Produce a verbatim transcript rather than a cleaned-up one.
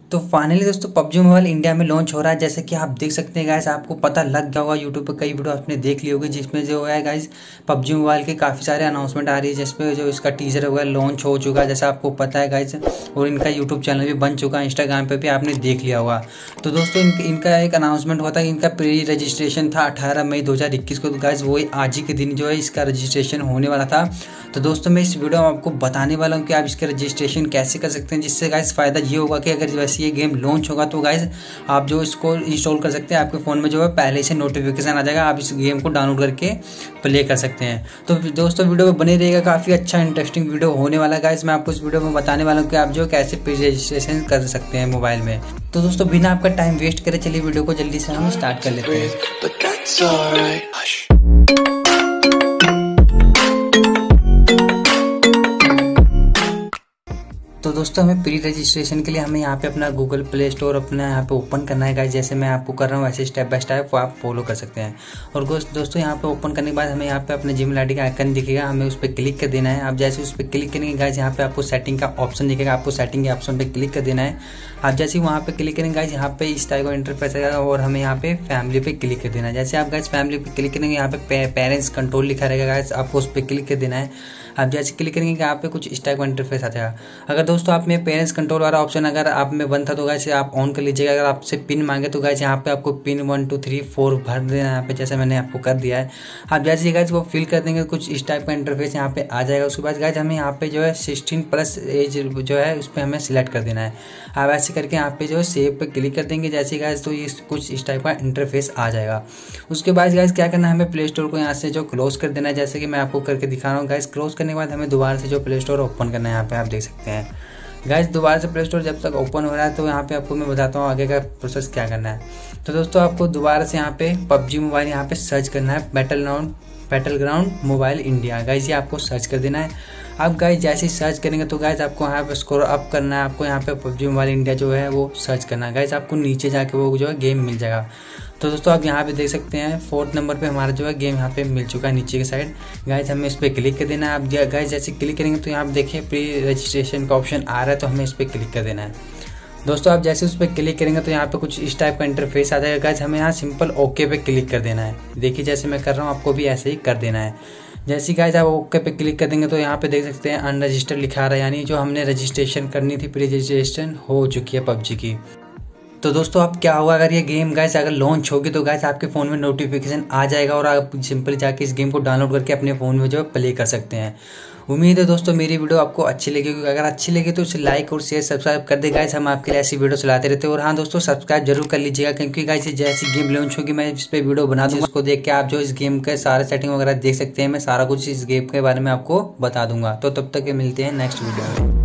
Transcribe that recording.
तो फाइनली दोस्तों PUBG mobile India में लॉन्च हो रहा है। जैसे कि आप देख सकते हैं गाइस, आपको पता लग गया होगा, यूट्यूब पे कई वीडियो आपने देख ली होगी जिसमें जो है गाइस पबजी मोबाइल के काफ़ी सारे अनाउंसमेंट आ रही है, जिसमें जो इसका टीजर वगैरह लॉन्च हो चुका है जैसा आपको पता है गाइस। और इनका यूट्यूब चैनल भी बन चुका है, इंस्टाग्राम पर भी आपने देख लिया होगा। तो दोस्तों इन, इनका एक अनाउंसमेंट हुआ था, इनका प्री रजिस्ट्रेशन था अठारह मई दो हज़ार इक्कीस को। तो गाइस वही आज ही के दिन जो है इसका रजिस्ट्रेशन होने वाला था। तो दोस्तों मैं इस वीडियो में आपको बताने वाला हूँ कि आप इसके रजिस्ट्रेशन कैसे कर सकते हैं, जिससे गाइस फ़ायदा ये होगा कि अगर वैसे ये गेम लॉन्च होगा तो गाइस आप जो इसको इंस्टॉल कर सकते हैं, आपके फ़ोन में जो है पहले से नोटिफिकेशन आ जाएगा, आप इस गेम को डाउनलोड करके प्ले कर सकते हैं। तो दोस्तों वीडियो में बने रहेगा, काफ़ी अच्छा इंटरेस्टिंग वीडियो होने वाला है गाइस। मैं आपको इस वीडियो में बताने वाला हूँ कि आप जो कैसे रजिस्ट्रेशन कर सकते हैं मोबाइल में। तो दोस्तों बिना आपका टाइम वेस्ट करे चलिए वीडियो को जल्दी से हम स्टार्ट कर लेते हैं। तो दोस्तों हमें प्री रजिस्ट्रेशन के लिए हमें यहाँ पे अपना गूगल प्ले स्टोर अपना यहाँ पे ओपन करना है गाइस। जैसे मैं आपको कर रहा हूँ वैसे स्टेप बाय स्टेप वो आप फॉलो कर सकते हैं। और दोस्तों यहाँ पे ओपन करने के बाद हमें यहाँ पे अपने जीमेल आईडी का आइकन दिखेगा, हमें उस पर क्लिक कर देना है। आप जैसे उस पर क्लिक करेंगे गाइस, यहाँ पे आपको सेटिंग का ऑप्शन दिखेगा, आपको सेटिंग के ऑप्शन पर क्लिक कर देना है। आप जैसे वहाँ पे क्लिक करेंगे गाइस, यहाँ पे इस टाइप का इंटरफेस आएगा और हमें यहाँ पे फैमिली पे क्लिक कर देना है। जैसे आप गाइस फैमिली पे क्लिक करेंगे, यहाँ पे पेरेंट्स कंट्रोल लिखा रहेगा गाइस, आपको उस पर क्लिक कर देना है। आप जैसे क्लिक करेंगे कि यहाँ पे कुछ इस टाइप का इंटरफेस आ जाएगा। अगर दोस्तों आप में पेरेंट्स कंट्रोल वाला ऑप्शन अगर आप में बंद था तो गाइस आप ऑन कर लीजिएगा। अगर आपसे पिन मांगे तो गाइस यहाँ पे आपको pin one two three four भर देना है यहाँ पे, जैसे मैंने आपको कर दिया है। आप जैसे गाइस वो फिल कर देंगे कुछ इस टाइप का इंटरफेस यहाँ पे आ जाएगा। उसके बाद गाइस हमें यहाँ पे जो है सिक्सटीन प्लस एज जो है उस पर हमें सिलेक्ट कर देना है। आप ऐसे करके यहाँ पे जो है सेव पे क्लिक कर देंगे जैसे गाइस, तो ये कुछ इस टाइप का इंटरफेस आ जाएगा। उसके बाद गाइस क्या करना है, हमें प्ले स्टोर को यहाँ से जो क्लोज कर देना है, जैसे कि मैं आपको करके दिखा रहा हूँ गाइस। क्लोज करने के बाद हमें दोबारा से जो प्ले स्टोर ओपन करना है, यहाँ पे आप देख सकते हैं गाइस। दोबारा से प्ले स्टोर जब तक ओपन हो रहा है तो यहाँ पे आपको मैं बताता हूँ आगे का प्रोसेस क्या करना है। तो दोस्तों आपको दोबारा से यहाँ पे पबजी मोबाइल यहाँ पे सर्च करना है, battle ground battle ground mobile India guys, ये आपको सर्च कर देना है। आप गाइस जैसे ही सर्च करेंगे तो गाइस आपको यहाँ पे स्क्रॉल अप करना है, आपको यहाँ पे पबजी मोबाइल इंडिया जो है वो सर्च करना है गाइस। आपको नीचे जाके वो जो है गेम मिल जाएगा। तो दोस्तों आप यहाँ पे देख सकते हैं फोर्थ नंबर पे हमारा जो है गेम यहाँ पे मिल चुका है नीचे की साइड गाइस। हमें इस पर क्लिक कर देना है। आप गाइस जैसे क्लिक करेंगे तो यहाँ पे देखिए प्री रजिस्ट्रेशन का ऑप्शन आ रहा है, तो हमें इस पर क्लिक कर देना है। दोस्तों आप जैसे उस पर क्लिक करेंगे तो यहाँ पे कुछ इस टाइप का इंटरफेस आ जाएगा गाइस। हमें यहाँ सिंपल ओके पे क्लिक कर देना है। देखिए जैसे मैं कर रहा हूँ आपको भी ऐसे ही कर देना है। जैसे गाइस आप ओके पे क्लिक कर देंगे तो यहाँ पे देख सकते हैं अनरजिस्टर्ड लिखा आ रहा है, यानी जो हमने रजिस्ट्रेशन करनी थी प्री रजिस्ट्रेशन हो चुकी है पबजी की। तो दोस्तों अब क्या होगा, अगर ये गेम गाइस अगर लॉन्च होगी तो गाइस आपके फ़ोन में नोटिफिकेशन आ जाएगा और आप सिंपली जाके इस गेम को डाउनलोड करके अपने फ़ोन में जो प्ले कर सकते हैं। उम्मीद है दोस्तों मेरी वीडियो आपको अच्छी लगेगी। अगर अच्छी लगी तो इसे लाइक और शेयर सब्सक्राइब कर दे गाइस, हम आपके लिए ऐसी वीडियो चलाते रहते हैं। और हाँ दोस्तों सब्सक्राइब जरूर कर लीजिएगा, क्योंकि गाइस जैसी गेम लॉन्च होगी मैं इस पर वीडियो बना दूँगा, उसको देख के आप जो इस गेम के सारे सेटिंग वगैरह देख सकते हैं। मैं सारा कुछ इस गेम के बारे में आपको बता दूंगा। तो तब तक मिलते हैं नेक्स्ट वीडियो में।